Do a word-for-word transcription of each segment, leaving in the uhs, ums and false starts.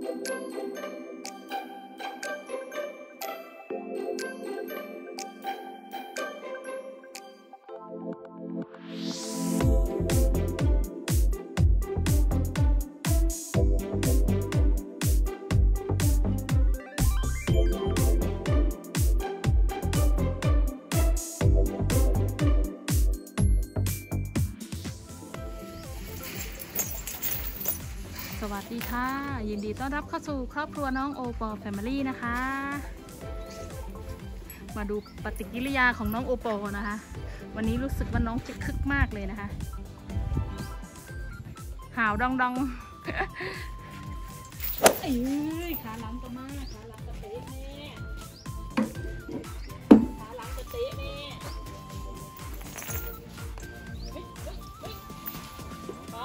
สวัสดีค่ะยินดีต้อนรับเข้าสู่ครอบครัวน้องโอปอแฟมิลี่นะคะมาดูปฏิกิริยาของน้องโอปอนะคะวันนี้รู้สึกว่าน้องจะคึกมากเลยนะคะห่าวดองดองเอ้ยขาหลังก็มากขาหลังก็เตะแม่ขาหลังก็เตะแม่เฮ้ยเฮ้ยเฮ้ยป้า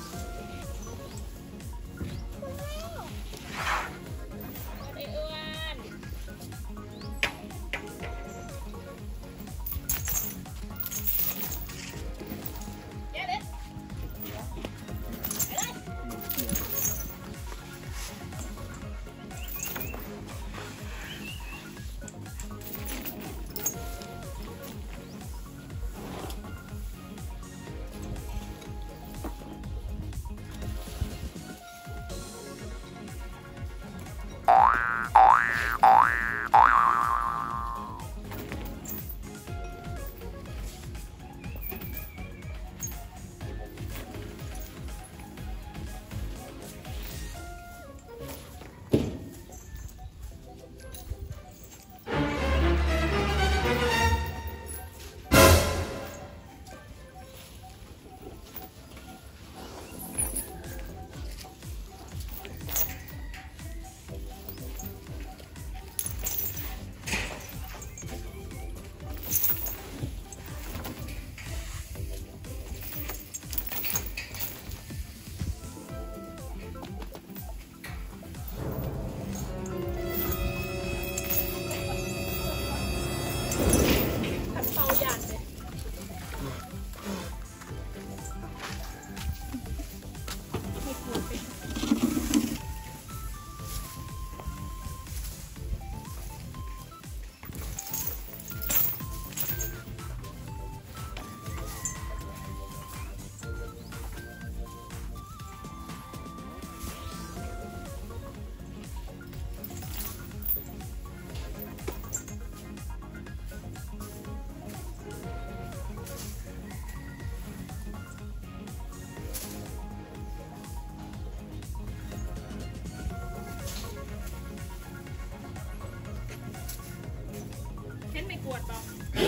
ปวดปะ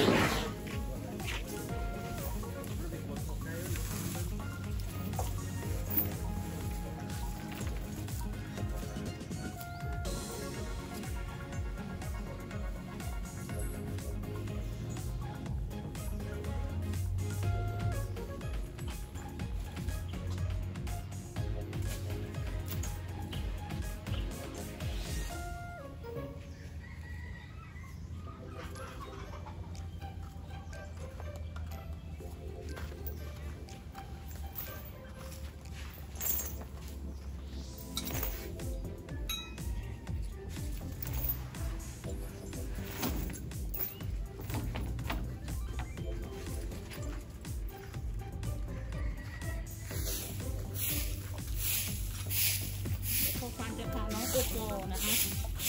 ฟันจะพาน้องโอโกนะคะไป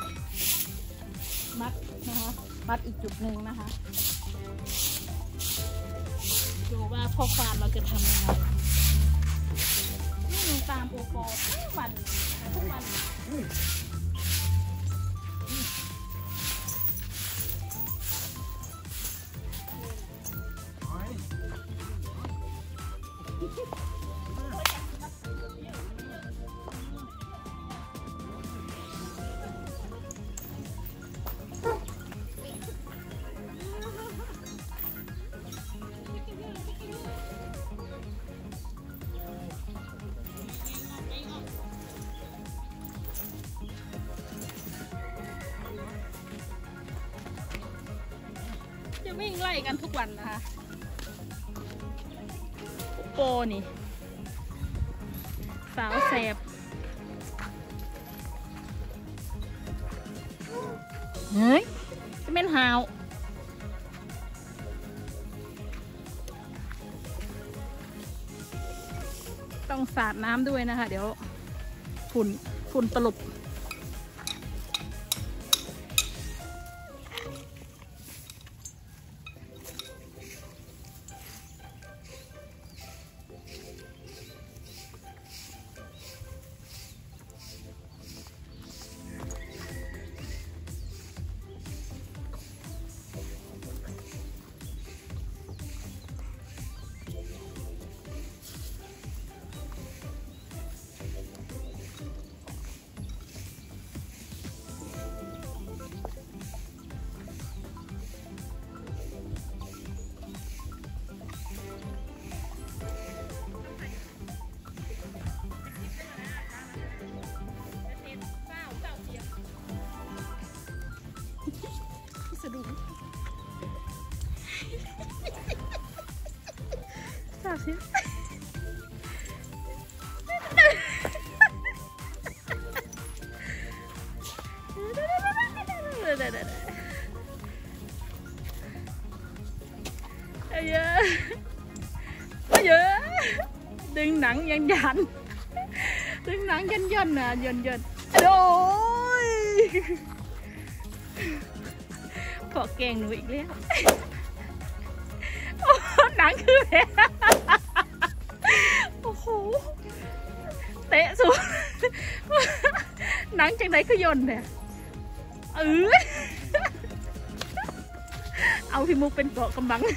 มัดนะคะมัดอีกจุดหนึ่งนะคะดูว่าพ่อฟานเราจะทำยังไงนี่ตามโอโกทุกวันทุกวันจะวิ่งไล่กันทุกวันนะคะโปนี่สาวแสบเฮ้ยจะเป็นหาวต้องสาดน้ำด้วยนะคะเดี๋ยวฝุ่นฝุ่นตลบสะดุ้งสาบสิเยอะเยอะดึงหนังยันยันดึงหนังยันยันนะยันยันโอ้ยขอแกงหนูอีกแล้วหนังคือแผลโอ้โหเตะสูงหนังจากไหนคือยนเนี่ยเออเอาพี่มุกเป็นเกาะกำบัง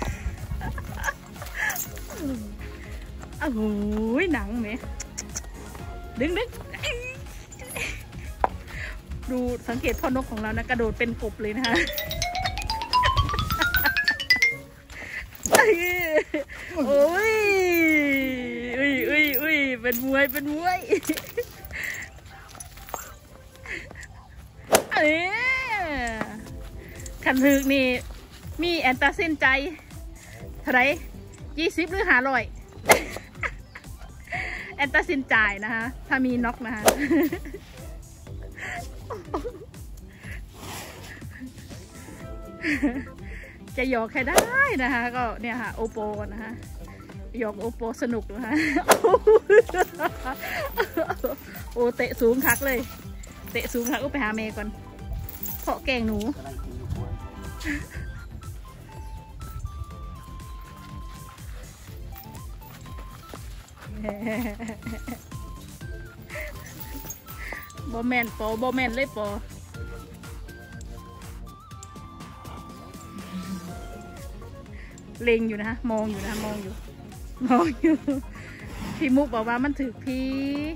โอ้โหหนังไหมดึงดึงดูสังเกตพ่อนกของเรานะกระโดดเป็นกบเลยนะคะโอ้ยอุ้ยอุ้ยอุ้ยเป็นมวยเป็นมวยเอ๊ะขันถึกนี่มีแอนตาซินใจเท่าไหร่ยี่สิบหรือห้าร้อยแอนตาซินจ่ายนะคะถ้ามีน็อกนะคะจะหยอกใครได้นะคะก็เนี่ยค่ะโอโปนะคะหยอกโอโปสนุกนะคะโอเตะสูงคักเลยเตะสูงคักก็ไปหาเมย์ก่อนเพาะแกงหนูบอแมนปอบอแมนเลยปอเล็งอยู่นะมองอยู่นะมองอยู่มองอยู่พี่มุกบอกว่ามันถือพี่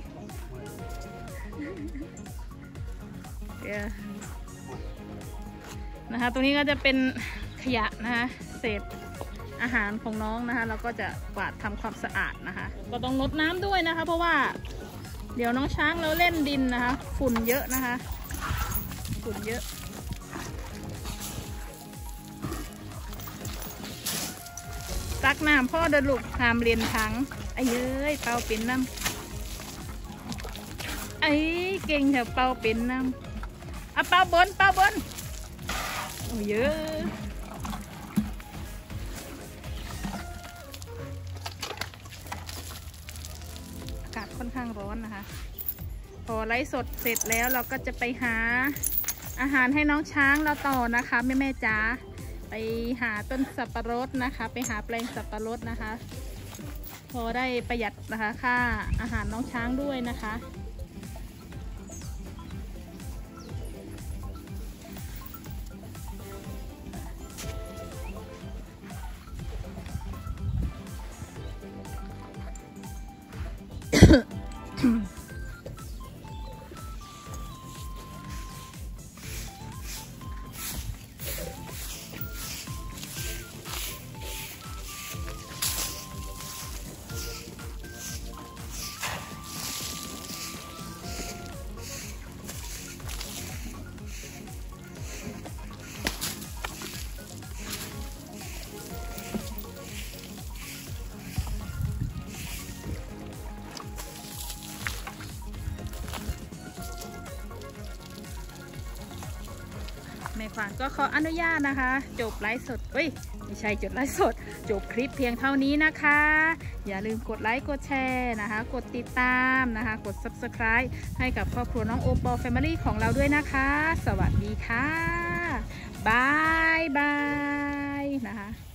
นะคะตรงนี้ก็จะเป็นขยะนะคะเศษอาหารของน้องนะคะเราก็จะกวาดทำความสะอาดนะคะก็ต้องลดน้ำด้วยนะคะเพราะว่าเดี๋ยวน้องช้างเราเล่นดินนะคะฝุ่นเยอะนะคะฝุ่นเยอะตักน้ำพ่อเดินลูกหามเรียนถังไอ้เย้ยเป่าเป็นน้ำไอ้เก่งแถวเป่าเป็นน้ำอ่ะเป่าบนเป่าบนโอ้เยอะอากาศค่อนข้างร้อนนะคะพอไลฟ์สดเสร็จแล้วเราก็จะไปหาอาหารให้น้องช้างเราต่อนะคะแม่แม่จ๋าไปหาต้นสับปะรดนะคะไปหาแปลงสับปะรดนะคะพอได้ประหยัดนะคะค่าอาหารน้องช้างด้วยนะคะขวัญก็ขออนุญาตนะคะจบไลฟ์สดเฮ้ยไม่ใช่จบไลฟ์สดจบคลิปเพียงเท่านี้นะคะอย่าลืมกดไลค์กดแชร์นะคะกดติดตามนะคะกด ซับสไครบ์ ให้กับครอบครัวน้องโอปอลแฟมิลี่ของเราด้วยนะคะสวัสดีค่ะบายบายนะคะ